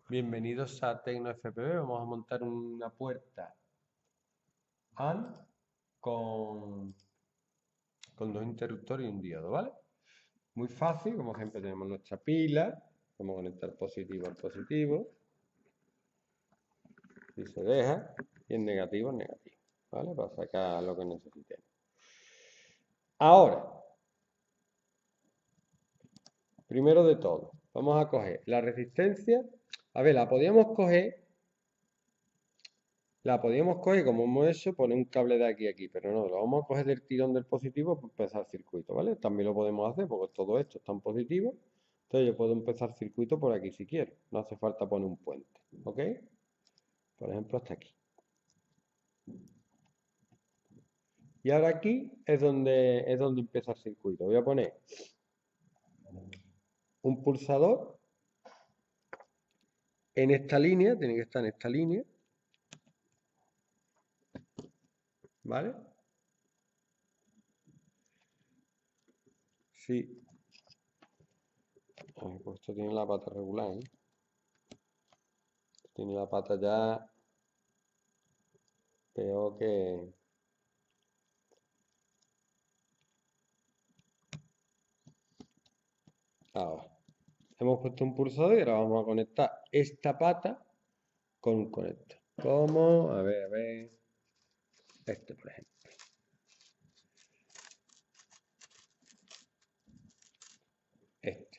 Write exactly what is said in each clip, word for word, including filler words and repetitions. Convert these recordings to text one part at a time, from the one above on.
Bienvenidos a TecnoFPV. Vamos a montar una puerta AND con, con dos interruptores y un diodo, ¿vale? Muy fácil, como siempre tenemos nuestra pila. Vamos a conectar positivo al positivo. Si se deja, y en negativo, en negativo, ¿vale? Para sacar lo que necesitemos. Ahora, primero de todo, vamos a coger la resistencia. A ver, la podíamos coger La podíamos coger como hemos hecho, poner un cable de aquí a aquí, pero no, lo vamos a coger del tirón del positivo para empezar el circuito, ¿vale? También lo podemos hacer porque todo esto está en positivo, entonces yo puedo empezar el circuito por aquí si quiero, no hace falta poner un puente, ¿ok? Por ejemplo, hasta aquí. Y ahora aquí es donde, es donde empieza el circuito. Voy a poner un pulsador en esta línea, tiene que estar en esta línea, ¿vale? Sí. Pues esto tiene la pata regular, ¿eh? Tiene la pata ya peor que... Ahora, hemos puesto un pulsador y ahora vamos a conectar esta pata con un conector. ¿Cómo? A ver, a ver. Este, por ejemplo. Este.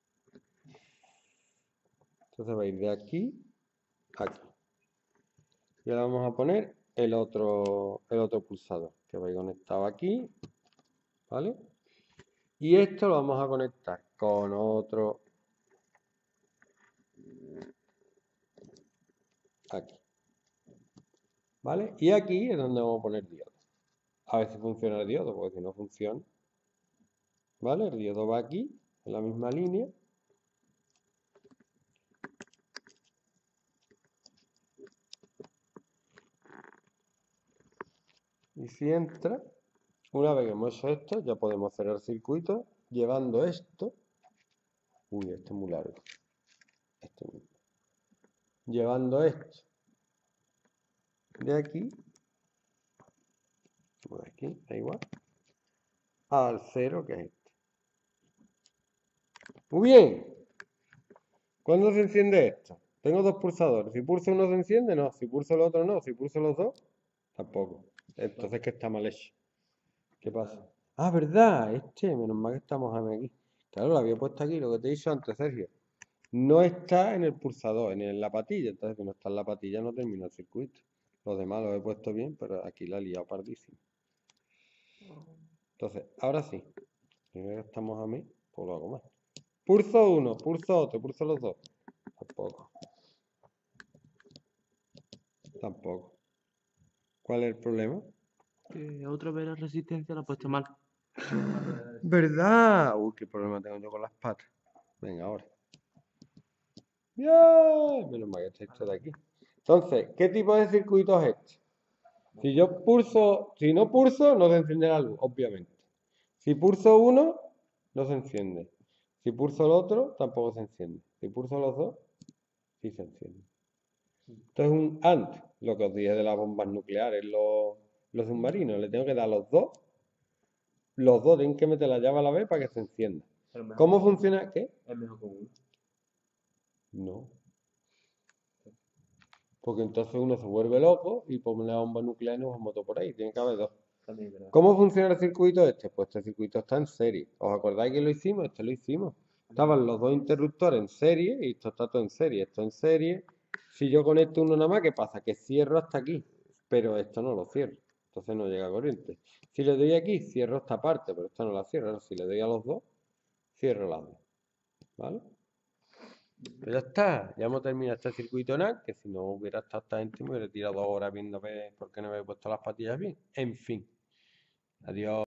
Entonces va a ir de aquí a aquí. Y ahora vamos a poner el otro, el otro pulsador que va a ir conectado aquí, ¿vale? Y esto lo vamos a conectar con otro aquí, ¿vale? Y aquí es donde vamos a poner diodo. A ver si funciona el diodo, porque si no funciona, ¿vale? El diodo va aquí, en la misma línea. Y si entra, una vez que hemos hecho esto, ya podemos cerrar el circuito llevando esto. Uy, esto es muy largo. Esto mismo. Llevando esto de aquí, por aquí, da igual, al cero que es este. Muy bien. ¿Cuándo se enciende esto? Tengo dos pulsadores. Si pulso uno se enciende, no. Si pulso el otro, no. Si pulso los dos, tampoco. Entonces que está mal hecho. ¿Qué pasa? Ah, ¿verdad? Este, menos mal que estamos aquí. Claro, lo había puesto aquí, lo que te he dicho antes, Sergio. No está en el pulsador, en la patilla. Entonces, si no está en la patilla, no termina el circuito. Los demás los he puesto bien, pero aquí la he liado pardísimo. Entonces, ahora sí. Primero estamos a mí, pues lo hago más. Pulso uno, pulso otro, pulso los dos. Tampoco. Tampoco. ¿Cuál es el problema? Que otra vez la resistencia la ha puesto mal. ¿Verdad? Uy, qué problema tengo yo con las patas. Venga, ahora. Bien, menos mal que está esto de aquí. Entonces, ¿qué tipo de circuito es este? Si yo pulso, si no pulso, no se enciende la luz, obviamente. Si pulso uno, no se enciende. Si pulso el otro, tampoco se enciende. Si pulso los dos, sí se enciende. Esto es un AND, lo que os dije de las bombas nucleares, los, los submarinos. Le tengo que dar los dos. Los dos tienen que meter la llave a la vez para que se encienda. ¿Cómo funciona? ¿Qué? Es mejor con uno. No. Porque entonces uno se vuelve loco y pone una bomba nuclear y nos vamos por ahí. Tiene que haber dos. También, ¿verdad? ¿Cómo funciona el circuito este? Pues este circuito está en serie. ¿Os acordáis que lo hicimos? Este lo hicimos. Estaban los dos interruptores en serie y esto está todo en serie. Esto en serie. Si yo conecto uno nada más, ¿qué pasa? Que cierro hasta aquí, pero esto no lo cierro. Entonces no llega corriente. Si le doy aquí, cierro esta parte, pero esta no la cierro. Ahora, si le doy a los dos, cierro las dos. ¿Vale? Pues ya está. Ya hemos terminado este circuito NAND, que si no hubiera estado esta gente me hubiera tirado dos horas viendo a ver por qué no me he puesto las patillas bien. En fin. Adiós.